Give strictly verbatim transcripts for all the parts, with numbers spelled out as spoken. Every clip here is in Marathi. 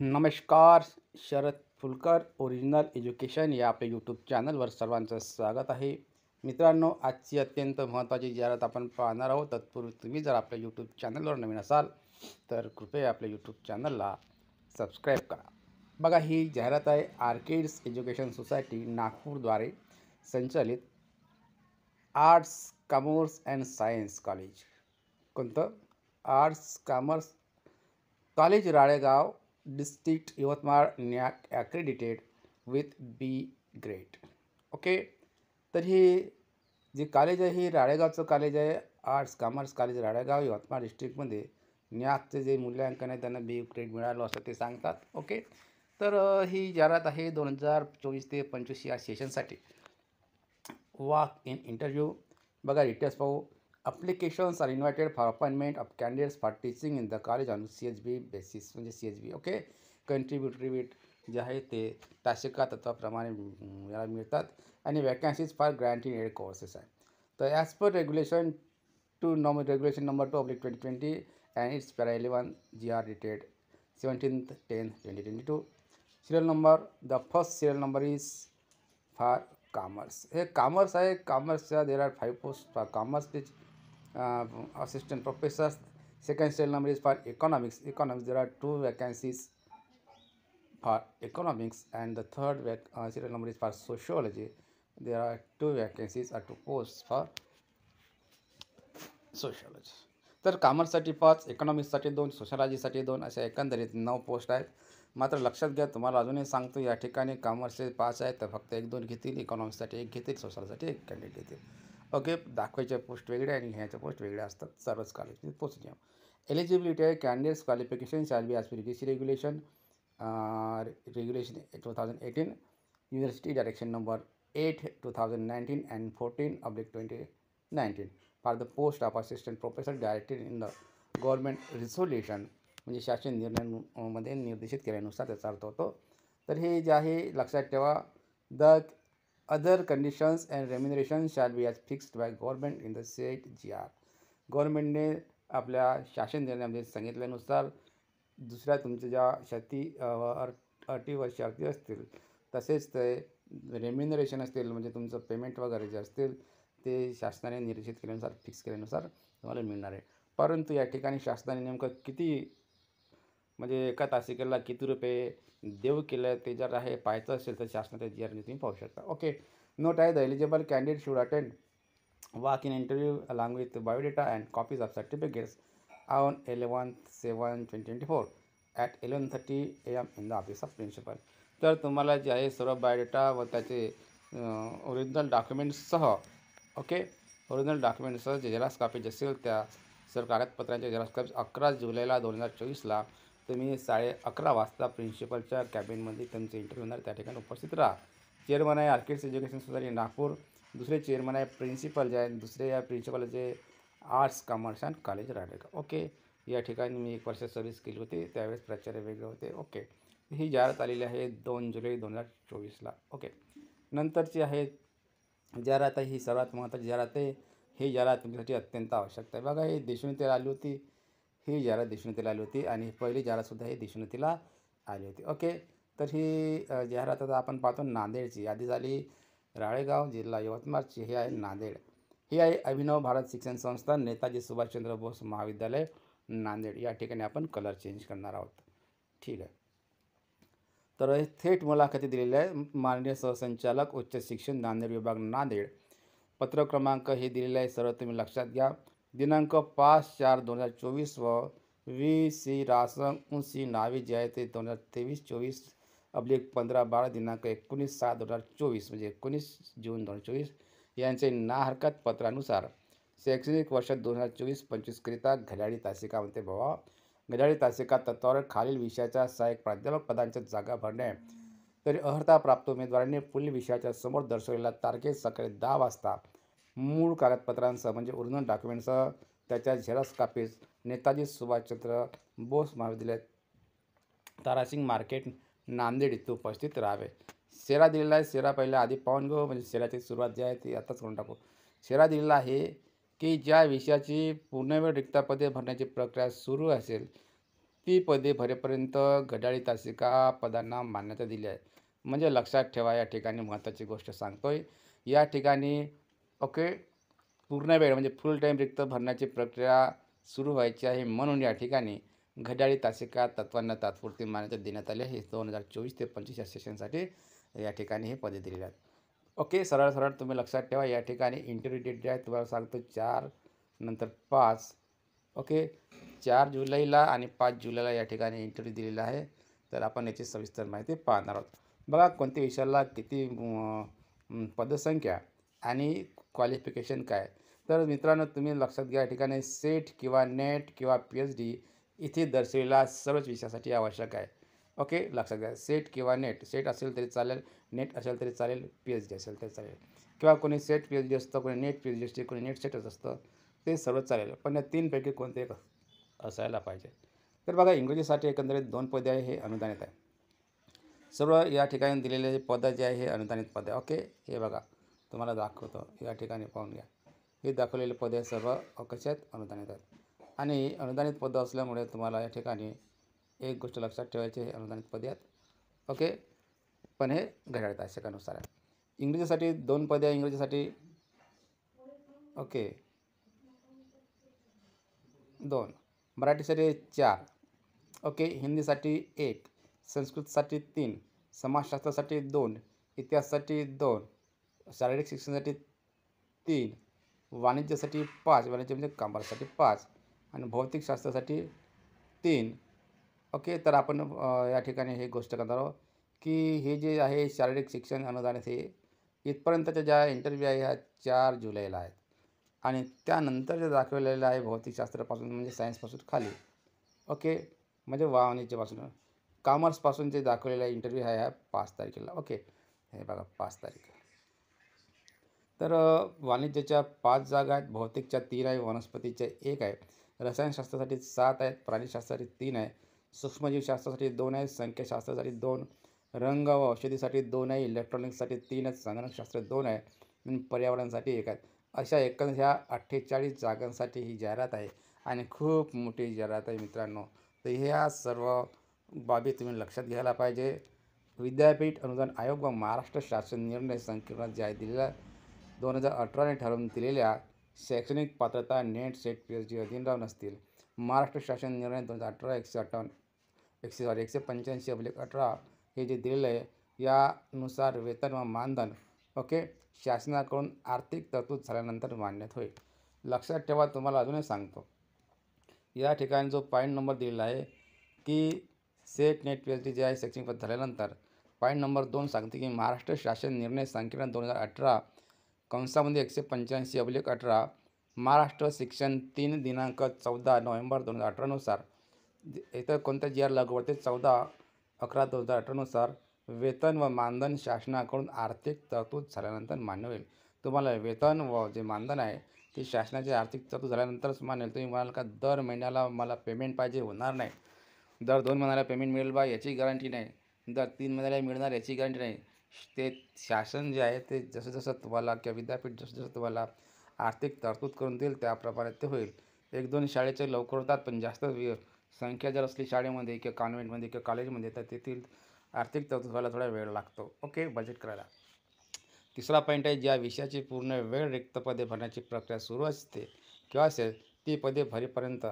नमस्कार. शरद फुलकर ओरिजिनल एज्युकेशन या आपल्या यूट्यूब चॅनलवर सर्वांचं स्वागत आहे. मित्रांनो, आजची अत्यंत महत्त्वाची जाहिरात आपण पाहणार आहोत. तत्पूर्वी तुम्ही जर आपल्या यूट्यूब चॅनलवर नवीन असाल तर कृपया आपल्या यूट्यूब चॅनलला सबस्क्राईब करा. बघा, ही जाहिरात आहे आर्किड्स एज्युकेशन सोसायटी नागपूरद्वारे संचालित arts, commerce and science college. कोणतं? Arts commerce college Ralegaon, district Yavatmal, NAAC accredited with B grade. Okay. तर ही जे कॉलेज आहे ही राळेगावचं कॉलेज आहे. Arts commerce college Ralegaon, Yavatmal डिस्ट्रिक्टमध्ये नॅकचे जे मूल्यांकन आहे त्यांना बी ग्रेड मिळालं असं ते सांगतात. ओके. तर अ, ही जाहिरात आहे दोन हजार चोवीस ते पंचवीस या सेशनसाठी. Walk in interview. बघा, डिटेल्स पाहू. Applications are invited for appointment of candidates for teaching in the college on C H B basis. म्हणजे C H B. Okay. Contributory weight जे आहे ते तासिका तत्वाप्रमाणे अं, याला मिळतात आणि vacancies for granting aid courses आहे. तर ॲज पर रेग्युलेशन टू नॉम regulation number two oblique twenty twenty and its para eleven G R dated seventeenth ten twenty twenty two. Serial number, the first serial number is for commerce. हे कॉमर्स आहे. कॉमर्सच्या there are five post for commerce teach assistant professors. Second serial number is for economics. Economics, there are two vacancies for economics, and the third vac- uh, serial number is for sociology. There are two vacancies or two posts for sociology. तर कॉमर्ससाठी पाच, इकॉनॉमिक्ससाठी दोन, सोशलॉजीसाठी दोन, अशा एकंदरीत नऊ पोस्ट आहेत. मात्र लक्षात घ्या, तुम्हाला अजूनही सांगतो, या ठिकाणी कॉमर्सचे पाच आहेत तर फक्त एक दोन घेतील, इकॉनॉमिक्ससाठी एक घेतील, सोशलसाठी एक कॅन्डिडेट घेतील. ओके. दाखवायच्या पोस्ट वेगळ्या आणि घ्यायच्या पोस्ट वेगळ्या असतात. सर्वच कॉलेजची पोस्ट घ्या. एलिजिबिलिटी आहे. Candidates qualification shall be as per UGC regulation regulation two thousand eighteen, university direction number eight two thousand nineteen and fourteen oblique twenty nineteen for the post of assistant professor directed in the government resolution. म्हणजे शासन निर्णयामध्ये निर्देशित केल्यानुसार त्याचा अर्थ होतो. तर हे जे आहे लक्षात ठेवा. The other conditions and remuneration shall be as fixed by government in the set G R. गव्हर्नमेंटने आपल्या शासन निर्णयामध्ये सांगितल्यानुसार दुसऱ्या तुमच्या ज्या शर्ती अटी व शर्ती असतील तसेच ते रेम्युनरेशन असतील, म्हणजे तुमचं पेमेंट वगैरे जे असतील ते शासनाने निर्देशित केल्यानुसार फिक्स केल्यानुसार तुम्हाला मिळणार आहे. परंतु या ठिकाणी शासनाने नेमकं किती, म्हणजे एका तासिकेला किती रुपये देऊ केलं ते जर आहे पाहायचं असेल तर शासनाच्या जी आरने तुम्ही पाहू शकता. ओके. नोट आहे, the eligible candidate should attend walk in interview along with biodata and copies of certificates on eleventh seven twenty twenty-four at eleven thirty a m in the office of principal. तर तुम्हाला जे आहे सर्व बायोडेटा व त्याचे ओरिजिनल डॉक्युमेंट्ससह, ओके, ओरिजिनल डॉक्युमेंट्ससह जे झेरॉक्स कॉपी असेल त्या सर्व कागदपत्रांचे झेरॉक्स कॉपी अकरा जुलैला दोन हजार चोवीसला तुम्ही साडे अकरा वाजता प्रिन्सिपलच्या कॅबिनमध्ये तुमचे इंटरव्ह्यू होणार, त्या ठिकाणी उपस्थित राहा. चेअरमन आहे आर्किड्स एज्युकेशन सोसायटी नागपूर. दुसरे चेअरमन आहे प्रिन्सिपल जे आहे, दुसरे या प्रिन्सिपलचे arts commerce and college Ralegaon. Okay. या ठिकाणी मी एक वर्ष सर्व्हिस केली होती, त्यावेळेस प्राचार्य वेगळे होते. ओके. ही जाहिरात आलेली आहे दोन जुलै दोन हजार चोवीसला. ओके. नंतरची आहे जाहिरात आहे, ही सर्वात महत्त्वाची जाहिरात आहे. ही जाहिरात तुमच्यासाठी अत्यंत आवश्यक आहे. बघा, ही देशोन्नतीला आली होती. ही जाहिरात देशोन्नतीला आली होती आणि पहिली जाहिरातसुद्धा ही देशोन्नतीला आली होती. ओके. तर ही जाहिरात आता आपण पाहतो नांदेडची. आधी झाली राळेगाव, जिल्हा यवतमाळची. हे आहे नांदेड. ही आहे अभिनव भारत शिक्षण संस्था, नेताजी सुभाषचंद्र बोस महाविद्यालय, नांदेड. या ठिकाणी आपण कलर चेंज करणार आहोत. ठीक आहे. तर हे थेट मुलाखती दिलेल्या आहे. माननीय सहसंचालक उच्च शिक्षण नांदेड विभाग नांदेड. पत्र क्रमांक हे दिलेलं आहे, सर्व तुम्ही लक्षात घ्या. दिनांक पाच चार दोन हजार चोवीस व वी सी रासंग उंची नावे जे आहे ते दोन हजार तेवीस चोवीस अब्लिक पंधरा बारा दिनांक एकोणीस सहा दोन हजार चोवीस म्हणजे एकोणीस जून दोन हजार चोवीस यांचे ना हरकत पत्रानुसार शैक्षणिक वर्ष दोन हजार चोवीस पंचवीसकरिता घड्याळी तासिका म्हणते भावा. घड्याळी तासिका तत्वावर खालील विषयाच्या सहाय्यक प्राध्यापक पदांच्या जागा भरणे. तरी अर्हता प्राप्त उमेदवारांनी पुढील विषयाच्या समोर दर्शवलेल्या तारखेत सकाळी दहा वाजता मूळ कागदपत्रांसह म्हणजे ओरिजिनल डॉक्युमेंटसह त्याच्या झेरॉक्स कॉपीज नेताजी सुभाषचंद्र बोस महाविद्यालय, तारासिंग मार्केट, नांदेड इथे उपस्थित राहावे. शेरा दिलेला आहे. शेरा पहिला आधी पाहून घेऊ, म्हणजे शेराची सुरुवात जी आहे ती आताच करून टाकू. शेरा दिलेला आहे की ज्या विषयाची पूर्णवेळ रिक्त पदे भरण्याची प्रक्रिया सुरू असेल ती पदे भरेपर्यंत घड्याळी तासिका पदांना मान्यता दिली आहे. म्हणजे लक्षात ठेवा, या ठिकाणी महत्त्वाची गोष्ट सांगतोय. या ठिकाणी ओके पूर्ण वेळ म्हणजे फुल टाईम रिक्त भरण्याची प्रक्रिया सुरू व्हायची आहे, म्हणून या ठिकाणी घड्याळी तासिका तत्त्वांना तात्पुरती मान्यता देण्यात आली आहे. दोन हजार चोवीस ते पंचवीस या सेशनसाठी या ठिकाणी हे पदे दिलेली आहेत. ओके, सरळ सरळ तुम्ही लक्षात ठेवा. या ठिकाणी इंटरव्ह्यू डेट जे आहे तुम्हाला सांगतो चार नंतर पाच. ओके, चार जुलैला आणि पाच जुलैला या ठिकाणी इंटरव्ह्यू दिलेला आहे. तर आपण याची सविस्तर माहिती पाहणार आहोत. बघा, कोणत्या विषयाला किती पदसंख्या आणि क्वालिफिकेशन काय. तर मित्रांनो, तुम्ही लक्षात घ्या, या ठिकाणी सेट किंवा नेट किंवा पी एच डी इथे दर्शविलेला सर्वच विषयासाठी आवश्यक आहे. ओके, लक्षात घ्या, सेट किंवा नेट. सेट असेल तरी चालेल, नेट असेल तरी चालेल, पी एच डी असेल तरी चालेल, किंवा कोणी सेट पी एच डी असतं, कोणी नेट पी एच डी असते, कोणी नेट सेटच असतं, ते सर्व चालेल. पण या तीनपैकी कोणते एक असायला पाहिजे. तर बघा, इंग्रजीसाठी एकंदरीत दोन पदे आहे, हे अनुदानित आहे. सर्व या ठिकाणी दिलेले पदं जे आहे हे अनुदानित पद आहे. ओके, हे बघा तुम्हाला दाखवतो, या ठिकाणी पाहून घ्या. हे दाखवलेले पदे सर्व कसे आहेत, अनुदानित आहेत. आणि अनुदानित पदं असल्यामुळे तुम्हाला या ठिकाणी एक गोष्ट लक्षात ठेवायची, हे अनुदानित पदे आहेत. ओके, पण हे घड्याळी तासिकानुसार आहे. इंग्रजीसाठी दोन पदे आहे, इंग्रजीसाठी ओके दोन, मराठीसाठी चार. ओके, हिंदीसाठी एक, संस्कृतसाठी तीन, समाजशास्त्रासाठी दोन, इतिहासासाठी दोन, शारीरिक शिक्षणासाठी तीन, वाणिज्यासाठी पाच, वाणिज्य म्हणजे कॉमर्ससाठी पाच, आणि भौतिकशास्त्रासाठी तीन. ओके, तर आपण या ठिकाणी हे गोष्ट करणार आहोत की हे जे आहे शारीरिक शिक्षण अनुदानित हे इथपर्यंतच्या ज्या इंटरव्ह्यू आहे ह्या चार जुलैला आहेत. आणि त्यानंतर जे दाखवलेलं आहे भौतिकशास्त्रापासून म्हणजे सायन्सपासून खाली. ओके, म्हणजे वाणिज्यापासून कॉमर्सपासून जे दाखवलेला इंटरव्ह्यू आहे ह्या पाच तारखेला. ओके, हे बघा पाच तारीख. तर वाणिज्याच्या पाच जागा आहेत, भौतिकच्या तीन आहे, वनस्पतीच्या एक आहे, रसायनशास्त्रासाठी सात आहेत, प्राणीशास्त्रासाठी तीन आहे, सूक्ष्मजीवशास्त्रासाठी दोन आहे, संख्याशास्त्रासाठी दोन, रंग व औषधीसाठी दोन आहे, इलेक्ट्रॉनिक्ससाठी तीन आहेत, संगणकशास्त्र दोन आहे, आणि पर्यावरणासाठी एक आहेत. अशा एकंदर ह्या अठ्ठेचाळीस जागांसाठी ही जाहिरात आहे, आणि खूप मोठी जाहिरात आहे मित्रांनो. तर ह्या सर्व बाबी तुम्ही लक्षात घ्यायला पाहिजे. विद्यापीठ अनुदान आयोग व महाराष्ट्र शासन निर्णय संकलनात जे आहे दिलेला दोन हजार अठराने ठरवून दिलेल्या शैक्षणिक पात्रता NET SET P H D अधीन राहून असतील. महाराष्ट्र शासन निर्णय दोन हजार अठरा एकशे अठ्ठावन्न एकशे सॉरी एकशे पंच्याऐंशी अब्लिक अठरा हे जे दिलेलं आहे यानुसार वेतन व मानधन ओके शासनाकडून आर्थिक तरतूद झाल्यानंतर मान्यता होईल. लक्षात ठेवा, तुम्हाला अजूनही सांगतो, या ठिकाणी जो पॉईंट नंबर दिलेला आहे की SET NET P H D जे आहे शैक्षणिक पद झाल्यानंतर पॉईंट नंबर दोन सांगते की महाराष्ट्र शासन निर्णय संकलन दोन हजार अठरा कंसामध्ये एकशे पंच्याऐंशी अब्लिक अठरा महाराष्ट्र शिक्षण तीन दिनांक चौदा नोव्हेंबर दोन हजार अठरानुसार इतर कोणत्या जी आर लागू पडते चौदा अकरा दोन हजार अठरानुसार वेतन व मानधन शासनाकडून आर्थिक तरतूद झाल्यानंतर मान्य होईल. तुम्हाला वेतन व जे मानधन आहे ते शासनाचे आर्थिक तरतूद झाल्यानंतरच मान्य होईल. तुम्ही म्हणाल का दर महिन्याला मला पेमेंट पाहिजे, होणार नाही. दर दोन महिन्याला पेमेंट मिळेल बा याची गॅरंटी नाही, दर तीन महिन्याला मिळणार याची गॅरंटी नाही. ते शासन जे आहे ते जसं जसं तुम्हाला किंवा विद्यापीठ जसं जसं तुम्हाला आर्थिक तरतूद करून देईल त्याप्रमाणे ते होईल. एक दोन शाळेचे लवकर होतात, पण जास्त संख्या जर असली शाळेमध्ये किंवा कॉन्व्हेंटमध्ये किंवा कॉलेजमध्ये तर तेथील आर्थिक तरतूद व्हायला थोडा वेळ लागतो. ओके, बजेट करायला. तिसरा पॉईंट आहे, ज्या विषयाची पूर्ण वेळ रिक्त पदे भरण्याची प्रक्रिया सुरू असते किंवा असेल ती पदे भरेपर्यंत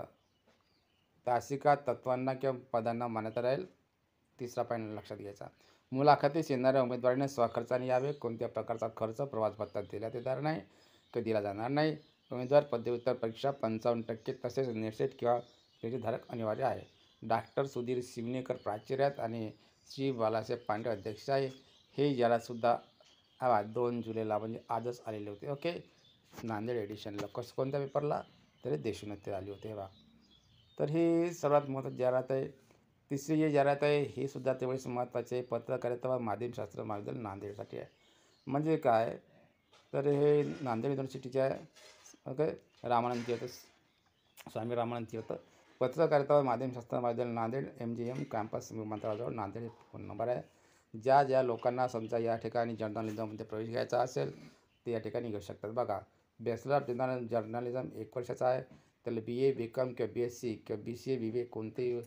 तासिका तत्वांना किंवा पदांना मान्यता राहील. तिसरा पॉईंट लक्षात घ्यायचा. मुलाखतीस येणाऱ्या उमेदवाराने स्वखर्चाने यावे. कोणत्या प्रकारचा खर्च प्रवास भत्ता दिला देणार नाही किंवा दिला जाणार नाही. उमेदवार पदव्युत्तर परीक्षा पंचावन्न टक्के तसेच नेटसेट किंवा धारक अनिवार्य आहे. डॉक्टर सुधीर शिवनेकर प्राचार्य आहेत आणि श्री बालासाहेब पांडे अध्यक्ष आहे. हे यालासुद्धा हा दोन जुलैला म्हणजे आजच आलेले होते. ओके, नांदेड एडिशनला कसं कोणत्या पेपरला तरी देशून ते आले होते बा. तर ही सर्वात महत्त्वाची जाहिरात आहे. तिसरी जी जाहिरात आहे ही सुद्धा तेवढीच महत्त्वाची आहे. पत्रकारिता व माध्यमशास्त्र महाविद्यालय नांदेडसाठी आहे. म्हणजे काय, तर हे नांदेड युनिव्हर्सिटीचे आहे. ओके, रामानंद तीर्थ स्वामी रामानंद तीर्थ पत्रकारिता व माध्यमशास्त्र महाविद्यालय Nanded M G M campus विमानतळाजवळ नांदेड फोन नंबर आहे. ज्या ज्या लोकांना समजा या ठिकाणी जर्नलिझममध्ये प्रवेश घ्यायचा असेल ते या ठिकाणी घेऊ शकतात. बघा, बॅचलर ऑफ जनरल जर्नलिझम एक वर्षाचा आहे. त्याला बी ए बी कॉम किंवा बी एस सी किंवा बी सी ए बी बी ए कोणतेही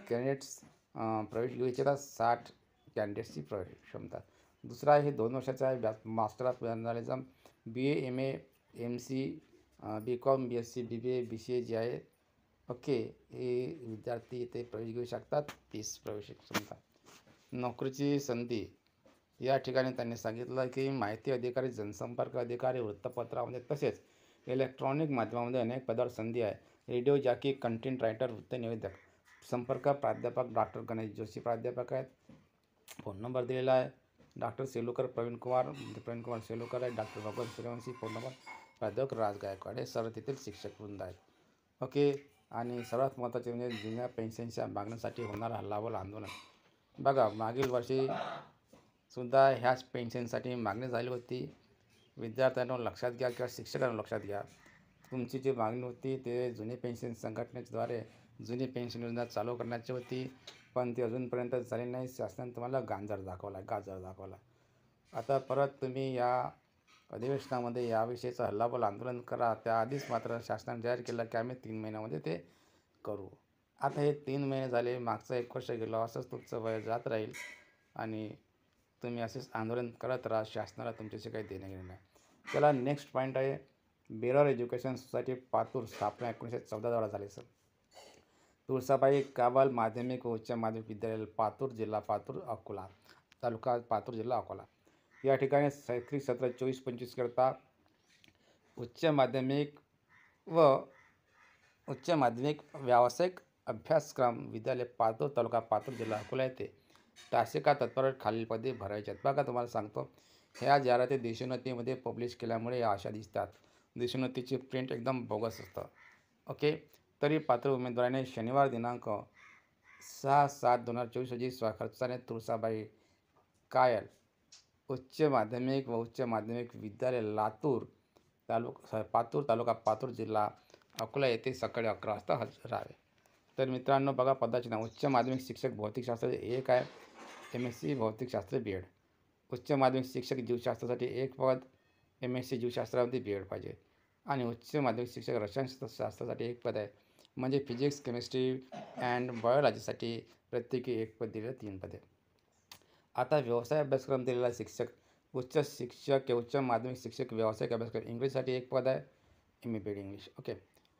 कॅन्डिडेट्स प्रवेश घेऊ इच्छितात, साठ कॅन्डिडेट्सची प्रवेश क्षमता. दुसरा आहे दोन वर्षाचा आहे master of journalism, B A M A M C B com B S C B B A B C A जे आहे. ओके, हे विद्यार्थी इथे प्रवेश घेऊ शकतात. तीस प्रवेश क्षमता. नोकरीची संधी या ठिकाणी त्यांनी सांगितलं की माहिती अधिकारी, जनसंपर्क अधिकारी, वृत्तपत्रामध्ये तसेच इलेक्ट्रॉनिक माध्यमामध्ये अनेक पदावर संधी आहे. रेडिओ जॉकी, कंटेंट रायटर, वृत्त निवेदक. संपर्क प्राध्यापक डॉक्टर गणेश जोशी प्राध्यापक आहेत. फोन नंबर दिलेला आहे. डॉक्टर सेलुकर प्रवीण कुमार प्रवीण कुमार सेलुकर आहे. डॉक्टर भगवान सूर्यवंशी फोन नंबर. प्राध्यापक राज गायकवाड हे सर्व तेथील शिक्षक वृंद आहेत. ओके, आणि सर्वात महत्त्वाचे म्हणजे जुन्या पेन्शनच्या मागणीसाठी होणारा हल्लाबोल आंदोलन. बघा, मागील वर्षी सुद्धा ह्याच पेन्शनसाठी मागणी झाली होती. विद्यार्थ्यांना लक्षात घ्या किंवा शिक्षकांना लक्षात घ्या, तुमची जी मागणी होती ते जुनी पेन्शन संघटनेद्वारे जुनी पेन्शन योजना चालू करण्याची होती, पण ती अजूनपर्यंत झाली नाही. शासनाने तुम्हाला गांजर दाखवला गाजर दाखवला. आता परत तुम्ही या अधिवेशनामध्ये याविषयीचं हल्लाबोल आंदोलन करा. त्याआधीच मात्र शासनाने जाहीर केलं की आम्ही तीन महिन्यामध्ये ते करू. आता हे तीन महिने झाले, मागचं एक वर्ष गेलं, असंच तुमचं वय जात राहील आणि तुम्ही असेच आंदोलन करत राहा. शासनाला तुमच्याशी काही देणं घेणं नाही. त्याला नेक्स्ट पॉईंट आहे बेरर एज्युकेशन सोसायटी पातूर, स्थापना एकोणीसशे चौदाद्वारा झाली. सर तुळसाबाई काबाल माध्यमिक व उच्च माध्यमिक विद्यालय, पातूर, जिल्हा पातूर, अकोला तालुका पातूर, जिल्हा अकोला. या ठिकाणी शैक्षणिक सत्र चोवीस पंचवीस करता उच्च माध्यमिक व उच्च माध्यमिक व्यावसायिक अभ्यासक्रम विद्यालय पातूर, तालुका पातूर, जिल्हा अकोला येथे तासिका तत्पर खालील पदे भरायची आहेत. बघा, तुम्हाला सांगतो, ह्या जाहिराती देशोन्नतीमध्ये पब्लिश केल्यामुळे या अशा दिसतात. देशोन्नतीची प्रिंट एकदम बोगस असतं. ओके, तरी पात्र उमेदवाराने शनिवार दिनांक सहा सात दोन हजार चोवीस रोजी स्वखर्चाने तुळसाबाई कायल उच्च माध्यमिक व उच्च माध्यमिक विद्यालय लातूर तालुका पातूर तालुका पातूर जिल्हा अकोला येथे सकाळी अकरा वाजता हजर राहावे. तर मित्रांनो, बघा पदाचे नाव. उच्च माध्यमिक शिक्षक भौतिकशास्त्र एक आहे, एम एस सी भौतिकशास्त्र बी एड. उच्च माध्यमिक शिक्षक जीवशास्त्रासाठी एक पद, एम एस सी जीवशास्त्रामध्ये बी एड पाहिजे. आणि उच्च माध्यमिक शिक्षक रसायनशास्त्रासाठी एक पद आहे, म्हणजे फिजिक्स, केमिस्ट्री अँड बायोलॉजीसाठी प्रत्येकी एक पद दिलेलं, तीन पदे. आता व्यवसाय अभ्यासक्रम दिलेला शिक्षक, उच्च शिक्षक उच्च माध्यमिक शिक्षक व्यावसायिक अभ्यासक्रम इंग्लिशसाठी एक पद आहे, M A B Ed English. Okay,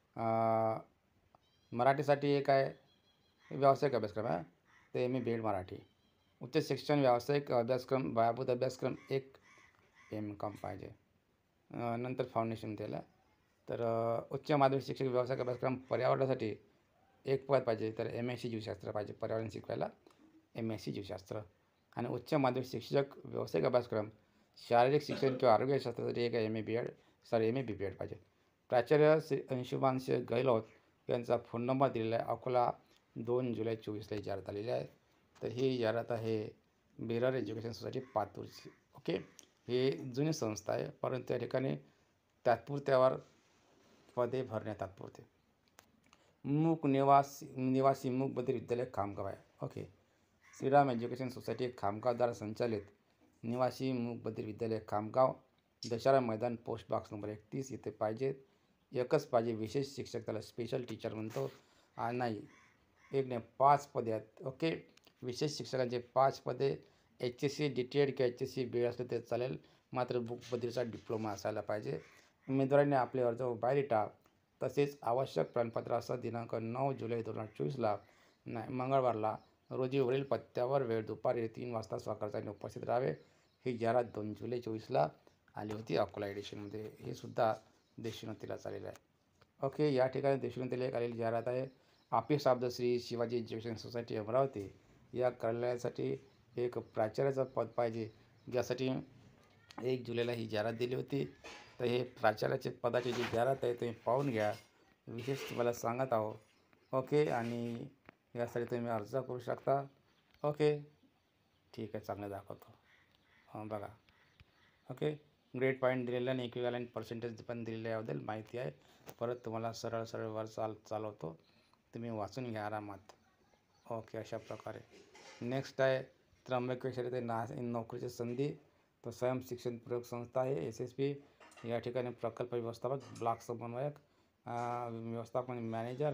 मराठीसाठी एक आहे, व्यावसायिक अभ्यासक्रम आहे, ते M A B Ed Marathi. उच्च शिक्षण व्यावसायिक अभ्यासक्रम पायाभूत अभ्यासक्रम एक एम कॉम पाहिजे, नंतर फाउंडेशन दिलं. तर उच्च माध्यमिक शिक्षक व्यावसायिक अभ्यासक्रम पर्यावरणासाठी एक पद पाहिजे, तर एम एस सी जीवशास्त्र पाहिजे पर्यावरण शिकवायला, एम एस सी जीवशास्त्र. आणि उच्च माध्यमिक शिक्षक व्यावसायिक अभ्यासक्रम शारीरिक शिक्षण किंवा आरोग्यशास्त्रासाठी एक M A B Ed sorry M A B B Ed पाहिजे. प्राचार्य श्री अंशुमांश गैलोत यांचा फोन नंबर दिलेला आहे. अकोला दोन जुलै चोवीसला ही जाहिरात आलेली आहे. तर ही जाहिरात आहे बेरर एज्युकेशन सोसायटी पातूरची. ओके, हे जुनी संस्था आहे, परंतु त्या ठिकाणी तात्पुरत्यावर पदे भरणे तात्पुरते. मूक निवासी निवासी मूक बधिर विद्यालय खामगाव आहे. ओके, श्रीराम एज्युकेशन सोसायटी खामगावद्वारा संचालित निवासी मूक बधिर विद्यालय खामगाव, दशहरा मैदान, पोस्ट बॉक्स नंबर एकतीस इथे पाहिजेत. एकच पाहिजे, विशेष शिक्षक, त्याला स्पेशल टीचर म्हणतो. आणि नाही एक नाही पाच पदे आहेत. ओके, विशेष शिक्षकांचे पाच पदे. H S C D T Ed किंवा H S C B Ed असलं ते चालेल, मात्र मूक बधिरचा डिप्लोमा असायला पाहिजे. उमेदवारांनी आपले अर्ज बायोडेटा तसेच आवश्यक प्रमाणपत्रासह दिनांक नऊ जुलै दोन हजार चोवीसला नाही मंगळवारला रोजी वरील पत्त्यावर वेळ दुपारी तीन वाजता स्वखर्चाने उपस्थित राहावे. ही जाहिरात दोन जुलै चोवीसला आली होती अकोला एडिशनमध्ये. हे सुद्धा देशोन्नतीला चाललेलं आहे. ओके, या ठिकाणी देशोन्नतीला एक आलेली जाहिरात आहे. Office of the Shri Shivaji education society Amravati या कार्यालयासाठी एक प्राचार्याचं पद पाहिजे, ज्यासाठी एक जुलैला ही जाहिरात दिली होती. तर हे प्राचार्याचे पदाची जी जाहिरात आहे तुम्ही पाहून घ्या, विशेष तुम्हाला सांगत आहो. ओके, आणि यासाठी तुम्ही अर्ज करू शकता. ओके, ठीक आहे, चांगलं दाखवतो. हां बघा. ओके, ग्रेड पॉईंट दिलेलं आणि इक्विवॅलंट पर्सेंटेज पण दिलेलं याबद्दल माहिती आहे. परत तुम्हाला सरळ सरळ वर चाल चालवतो, तुम्ही वाचून घ्या आरामात. ओके, अशा प्रकारे. नेक्स्ट आहे त्र्यंबकेश्वर ते ना नोकरीची संधी. तो स्वयं शिक्षण प्रयोग संस्था आहे, एस एस पी. या ठिकाणी प्रकल्प व्यवस्थापक, ब्लॉक समन्वयक, व्यवस्थापन मॅनेजर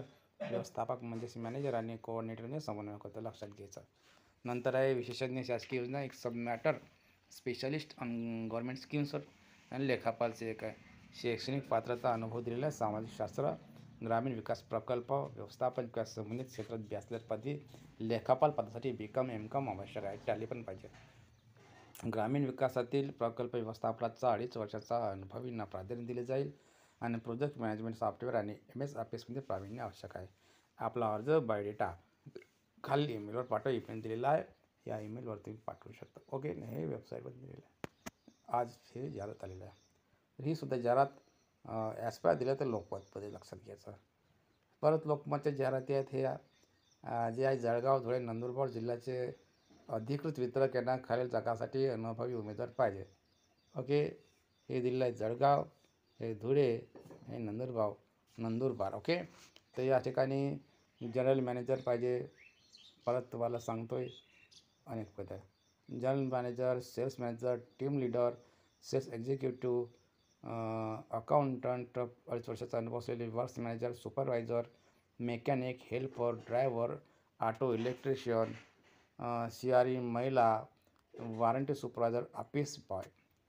व्यवस्थापक म्हणजेच मॅनेजर आणि कोऑर्डिनेटरने समन्वय करतो, लक्षात घ्यायचं. नंतर आहे विशेषज्ञ शासकीय योजना, एक sub matter specialist on government स्कीम्सवर. आणि लेखापालचे एक आहे शैक्षणिक पात्रता, अनुभव दिलेला आहे, सामाजिक शास्त्र, ग्रामीण विकास प्रकल्प व्यवस्थापन किंवा संबंधित क्षेत्रात बॅचलर पदवी. लेखापाल पदासाठी बी कॉम एम कॉम आवश्यक आहे, टॅली पण पाहिजे. ग्रामीण विकासातील प्रकल्प व्यवस्थापनाचा अडीच वर्षाचा अनुभवींना प्राधान्य दिले जाईल. आणि प्रोजेक्ट मॅनेजमेंट सॉफ्टवेअर आणि एम एस ऑफिसमध्ये प्रावीण्य आवश्यक आहे. आपला अर्ज बायोडेटा खाली ईमेलवर पाठवा, ईमेल दिलेला आहे, या ईमेलवर तुम्ही पाठवू शकता. ओके, हे वेबसाईटवर दिलेलं आहे. आज हे जाहिरात आलेलं आहे. तर ही सुद्धा जाहिरात ॲस्पायर दिलं तर लोकमतमध्ये, लक्षात घ्यायचं. परत लोकमतच्या जाहिराती आहेत. हे जे आहे जळगाव, धुळे, नंदुरबार जिल्ह्याचे अधिकृत वितरक यांना खालील जागासाठी अनुभवी उमेदवार पाहिजे. ओके, हे दिलेलं आहे जळगाव, हे धुळे, हे नंदुरबार नंदुरबार ओके. तर या ठिकाणी जनरल मॅनेजर पाहिजे. परत तुम्हाला सांगतो आहे अनेक पद आहे. General manager, sales manager, team leader, sales executive, accountant, अडीच वर्षाचा अनुभव असलेले works manager, supervisor, mechanic, helper, driver, auto electrician, C R E महिला, वॉरंटी सुपरवायझर, ऑफिस बॉय.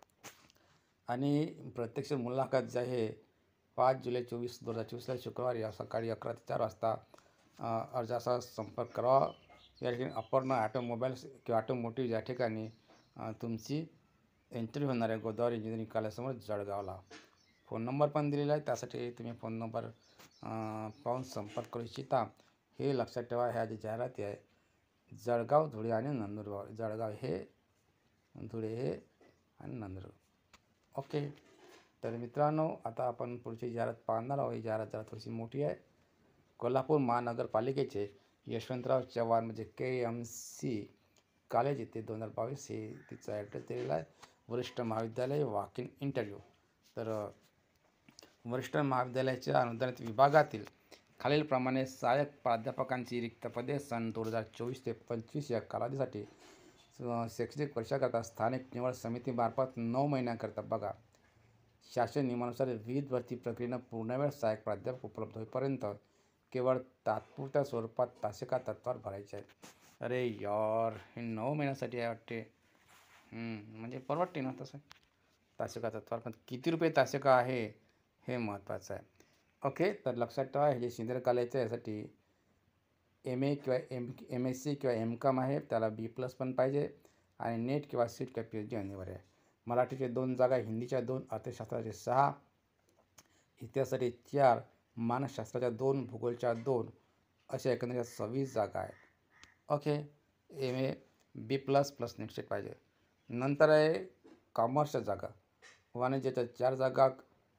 आणि प्रत्यक्ष मुलाखत जी आहे पाच जुलै चोवीस दोन हजार चोवीसला शुक्रवारी या सकाळी अकरा ते चार वाजता अर्जाचा संपर्क करावा. या ठिकाणी अपर्णा ऑटोमोबाईल्स किंवा ऑटोमोटिव्ह या ठिकाणी तुमची इंटरव्ह्यू होणार आहे, गोदावरी इंजिनिअरिंग कॉलेजसमोर जळगावला. फोन नंबर पण दिलेला आहे, त्यासाठी तुम्ही फोन नंबर पाहून संपर्क करू इच्छिता. हे लक्षात ठेवा. ह्या जी जाहिराती आहे जळगाव, धुळे आणि नंदुरबार. जळगाव हे, धुळे हे आणि नंदुरबार. ओके, तर मित्रांनो आता आपण पुढची जाहिरात पाहणार आहोत. ही जाहिरात जरा थोडीशी मोठी आहे. कोल्हापूर महानगरपालिकेचे यशवंतराव चव्हाण म्हणजे के एम सी कॉलेज येथे दोन हजार बावीस हे तिचा ॲड्रेस दिलेला आहे. वरिष्ठ महाविद्यालय, वॉक इन इंटरव्ह्यू. तर वरिष्ठ महाविद्यालयाच्या अनुदानित विभागातील खालीलप्रमाणे सहाय्यक प्राध्यापकांची रिक्त पदे सन दोन हजार चोवीस ते पंचवीस या कालावधीसाठी शैक्षणिक वर्षाकरता स्थानिक निवड समितीमार्फत नऊ महिन्याकरता बघा. शासन नियमानुसार विविध भरती प्रक्रियेनं पूर्णवेळ सहाय्यक प्राध्यापक उपलब्ध होईपर्यंत केवळ तात्पुरत्या स्वरूपात तासिका तत्वावर भरायचे आहेत. अरे यार, हे नऊ महिन्यासाठी आहे वाटते. म्हणजे परवडते ना तसं तासिका तत्वावर, पण किती रुपये तासिका आहे हे महत्त्वाचं आहे. ओके, तर लक्षात ठेवा. हे जे सिनियर कॉलेजचं यासाठी एम ए किंवा एम एम एस सी किंवा एम कॉम आहे, त्याला बी प्लस पण पाहिजे. आणि नेट किंवा सीट किंवा पी एच डी अनिवार्य आहे. मराठीचे दोन जागा, हिंदीच्या दोन, अर्थशास्त्राचे सहा, इतिहासासाठी चार, मानसशास्त्राच्या दोन, भूगोलच्या दोन, अशा एकंदरीत सव्वीस जागा आहेत. Okay, M A B plus plus NET SET पाहिजे. नंतर आहे कॉमर्सच्या जागा. वाणिज्याच्या चार जागा,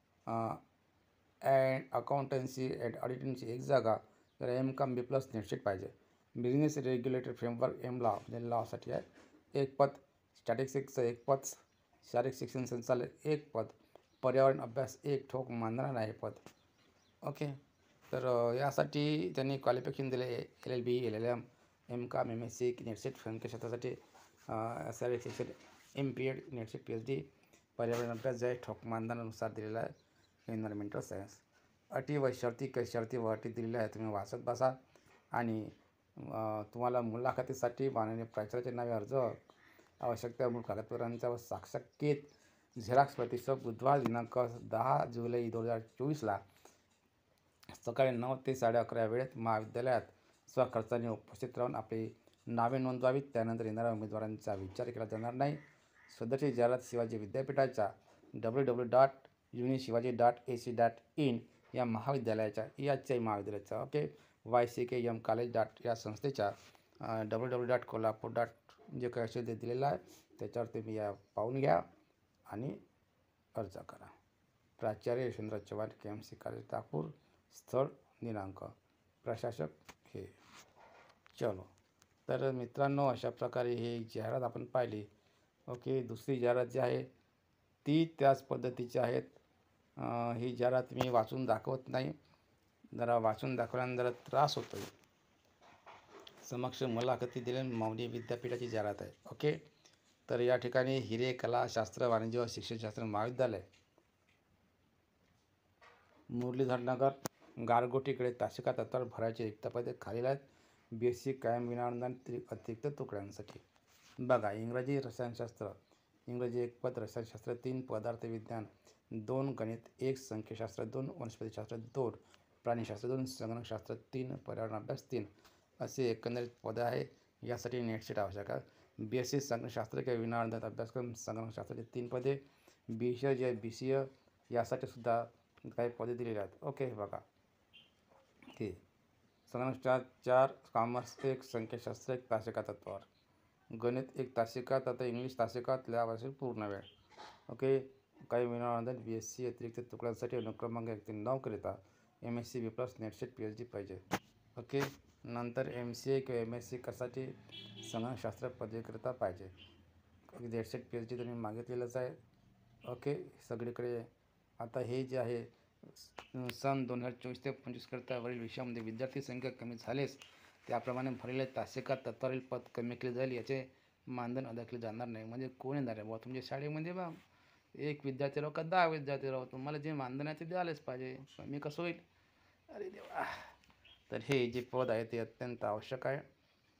अँड अकाउंटन्सी अँड ऑडिटिंगची एक जागा. तर M com B plus NET SET पाहिजे. Business regulatory framework M law म्हणजे लॉसाठी आहे एक पद. स्टॅटिस्टिक्सचं एक पद. शारीरिक शिक्षण संचालक एक पद. पर्यावरण अभ्यास एक ठोक मानधनारा आहे पद. ओके, तर यासाठी त्यांनी क्वालिफिकेशन दिले L L B, L L M, M com, M S C, NET SET क्षेत्रासाठी शारीरिक शिक्षण, M P Ed, NET SET P H D. पर्यावरण अभ्यास जे आहे ठोक मानधनानुसार दिलेला आहे, एन्व्हायरमेंटल सायन्स. अटी व शर्ती काही शर्ती व अटी दिलेल्या आहेत, तुम्ही वाचत बसा. आणि तुम्हाला मुलाखतीसाठी माननीय प्राचार्याचे नावे, अर्ज, आवश्यकता मूळ कागदपत्रांचा व साक्षात्कृत झेरॉक्स प्रतिसह बुधवार दिनांक दहा जुलै दोन हजार चोवीसला सकाळी नऊ ते साडे अकरा या वेळेत महाविद्यालयात स्वखर्चाने उपस्थित राहून आपली नावे नोंदवावीत. त्यानंतर येणाऱ्या उमेदवारांचा विचार केला जाणार नाही. सदरची जाहिरात शिवाजी विद्यापीठाच्या W W dot uni Shivaji dot A C dot in या महाविद्यालयाच्या याच्या महाविद्यालयाचा okay Y C K M college dot या संस्थेच्या W W dot Kolhapur dot जे काही असेल ते दिलेलं आहे, त्याच्यावर तुम्ही या पाहून घ्या आणि अर्ज करा. प्राचार्य Yashwantrao Chavan, K M C college Nagpur. स्थळ, दिनांक, प्रशासक हे. चलो, तर मित्रांनो अशा प्रकारे ही जाहिरात आपण पाहिली. ओके, दुसरी जाहिरात जी आहे ती त्याच पद्धतीची आहेत. ही जाहिरात मी वाचून दाखवत नाही, जरा वाचून दाखवल्यानंतर जरा त्रास होतो. समक्ष मुलाखती दिल्या मौनी विद्यापीठाची जाहिरात आहे. ओके, तर या ठिकाणी हिरे कला शास्त्र वाणिज्य व शिक्षणशास्त्र महाविद्यालय, मुरलीधर नगर, गारगोटीकडे तासिका तत्वावर भरायचे रिक्त पदे खालील आहेत. बी एस सी कायम विनाअनुदान अतिरिक्त तुकड्यांसाठी. बघा, इंग्रजी रसायनशास्त्र, इंग्रजी एक पद, रसायनशास्त्र तीन, पदार्थ विज्ञान दोन, गणित एक, संख्याशास्त्र दोन, वनस्पतीशास्त्र दोन, प्राणीशास्त्र दोन, संगणकशास्त्र तीन, पर्यावरण अभ्यास तीन असे एकंदरीत पदं आहे. यासाठी नेट सीट आवश्यक आहे. बी एस सी संगणकशास्त्र किंवा विनाअनुदानित अभ्यासक्रम संगणकशास्त्राचे तीन पदे. बी सी ए जे बी सी ए यासाठी सुद्धा काही पदे दिलेली आहेत. ओके, बघा ठीक. संगणकशास्त्र चार, कॉमर्स एक, संख्याशास्त्र एक, तासिका तत्वावर, गणित एक तासिका तत्व, इंग्लिश तासिका त्यापासून पूर्ण वेळ. ओके, काही विनाअनुदानित बी एस सी अतिरिक्त तुकड्यांसाठी अनुक्रमांक एक ते नऊ करिता M S C B plus NET SET P H D पाहिजे. ओके, नंतर एम सी ए किंवा एम एस सी कशासाठी संगणकशास्त्र पदवीकरिता पाहिजे. नेटसेट पी एच डी तुम्ही मागितलेलंच आहे. ओके, सगळीकडे आता हे जे आहे सन दोन हजार चोवीस ते पंचवीसकरिता वरील विषयामध्ये विद्यार्थी संख्या कमी झालेच त्याप्रमाणे भरलेले तासिका तत्वावरील पद कमी केले जाईल. याचे मानधन अदा केले जाणार नाही. म्हणजे कोण येणार आहे बुवा तुमच्या शाळेमध्ये? बा एक विद्यार्थी राहू का दहा विद्यार्थी राहू, तुम्हाला जे मानधन आहे ते द्यायलाच पाहिजे. कमी कसं होईल? अरे देवा. तर हे जे पद आहे ते अत्यंत आवश्यक आहे.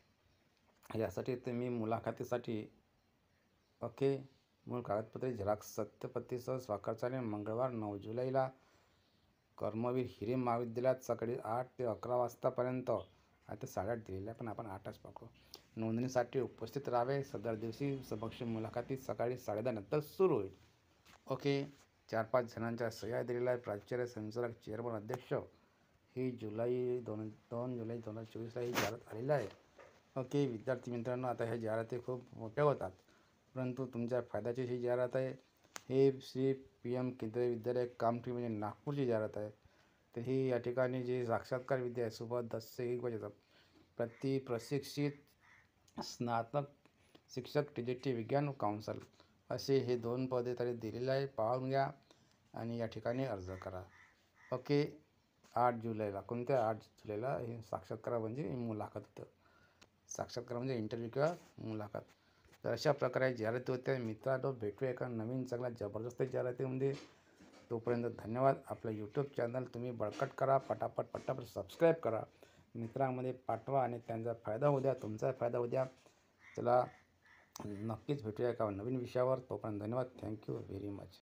यासाठी तुम्ही मुलाखतीसाठी ओके मूळ कागदपत्रे झेरॉक्स सत्यपत्तीसह स्वाक्षरीने मंगळवार नऊ जुलैला कर्मवीर हिरे महाविद्यालयात सकाळी आठ ते अकरा वाजतापर्यंत, आता साडेआठ दिलेलं आहे पण आपण आठच पकडू, नोंदणीसाठी उपस्थित राहावे. सदर दिवशी समक्ष मुलाखती सकाळी साडेदहा नंतर सुरू होईल. ओके, चार पाच जणांच्या सह्या दिलेल्या आहे. प्राचार्य, संचालक, चेअरमन, अध्यक्ष. ही जुलै दोन दोन जुलै दोन हजार चोवीसला ही जाहिरात आलेली आहे. ओके, विद्यार्थी मित्रांनो, आता ह्या जाहिराती खूप मोठ्या होतात परंतु तुमच्या फायद्याची ही जाहिरात आहे. हे श्री पी एम केंद्रीय विद्यालय कामठी म्हणजे नागपूरची जाहिरात आहे. तर ही या ठिकाणी जी साक्षात्कार विद्या आहे सोबत दस से एक बजे प्रति प्रशिक्षित स्नातक शिक्षक टी जी टी विज्ञान काउन्सिल असे हे दोन पदे तरी दिलेले आहे. पाहून घ्या आणि या ठिकाणी अर्ज करा. ओके, आठ जुलैला, कोणत्या आठ जुलैला हे साक्षात्कार म्हणजे मुलाखत होतं. साक्षात्कार म्हणजे इंटरव्ह्यू किंवा मुलाखत. तर अशा प्रकारे जाहिराती होत्या. मित्रांनो, भेटूया एका नवीन चांगल्या जबरदस्त जाहिरातीमध्ये. तोपर्यंत धन्यवाद. आपलं यूट्यूब चॅनल तुम्ही बळकट करा, पटापट पटापट सबस्क्राईब करा, मित्रांमध्ये पाठवा आणि त्यांचा फायदा होऊ द्या, तुमचा फायदा होऊ द्या. चला, नक्कीच भेटूया एका नवीन विषयावर. तोपर्यंत धन्यवाद. Thank you very much.